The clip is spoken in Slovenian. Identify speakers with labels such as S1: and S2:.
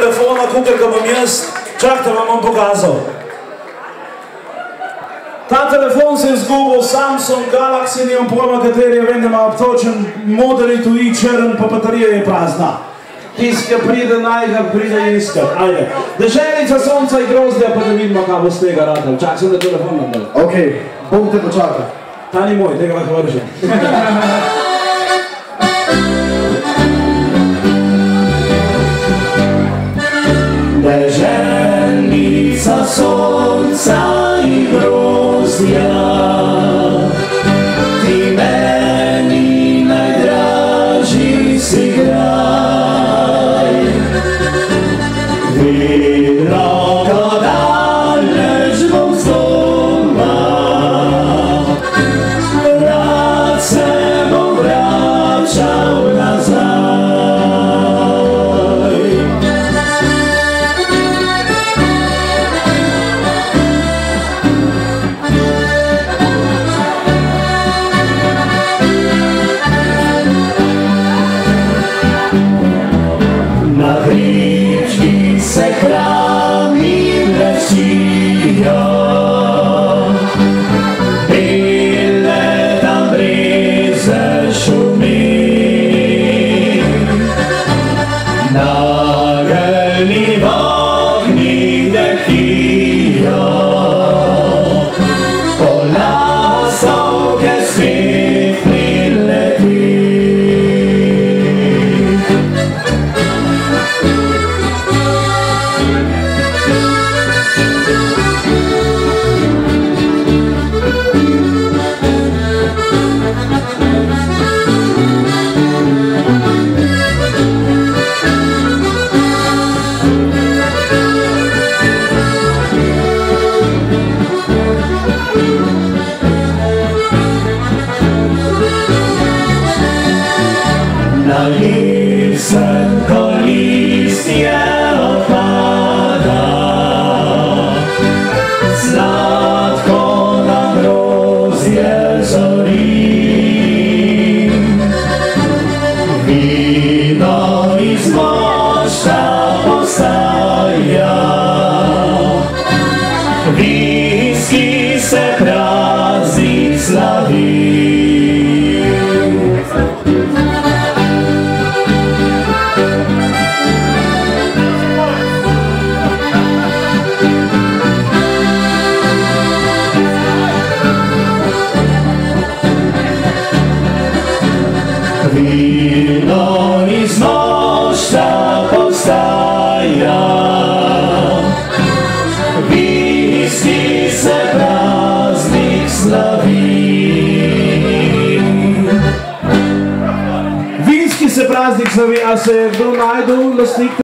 S1: telefona, kukaj ga bom jaz, čakajte, vam bom pokazal. Ta telefon se je izgubil, Samsung Galaxy, nimam pojma, kateri je, vem, da ima obtočen model tuji črn, pa baterija je prazna. Tisk, ki pride najkar, pride iskat. Ajde. Deželnica sonca in grozdja, pa da vidimo, kaj bo z tega radil. Čak sem na telefon nadal.
S2: Ok, bom te počakal.
S1: Ta ni moj, tega lahko vržem. Deželnica sonca in grozdja, ti meni najdražji si graj. Vedno, ko daleč bom z doma, rad se bom vračal nazaj. Na hribčki se hrami vrečijo, bele tam breze šumi. Nageljni ognji dehijo, po lasovke svet prileti. Na lisenko listje opada, sladko nam grozdje zori. Vino iz mošta postaja, vinski se praznik slavi. Vino iz mošta postaja, vinski se praznik slavi. Vinski se praznik slavi, a se je kdo najdel lastnik?